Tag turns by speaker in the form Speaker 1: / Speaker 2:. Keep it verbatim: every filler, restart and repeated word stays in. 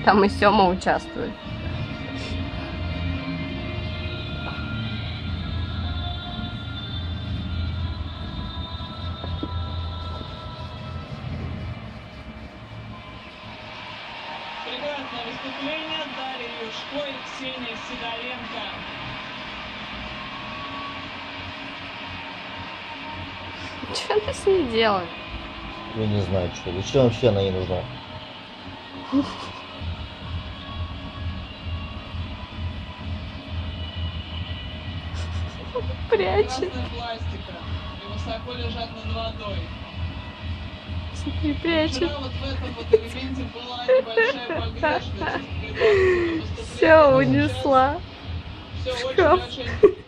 Speaker 1: Там и Сёма участвует.
Speaker 2: Прекрасное выступление. Дарья Юшко и Ксения Сидоренко.
Speaker 1: Что она с ней делает?
Speaker 3: Я не знаю, что. Зачем вообще она ей нужна?
Speaker 1: Прячет.
Speaker 2: Красная пластика. И высоко лежат над водой.
Speaker 1: Смотри, прячет.
Speaker 2: Вчера вот в этом вот элементе была небольшая погрешность.
Speaker 1: Все унесла.
Speaker 2: Все
Speaker 1: Шкаф.
Speaker 2: очень-очень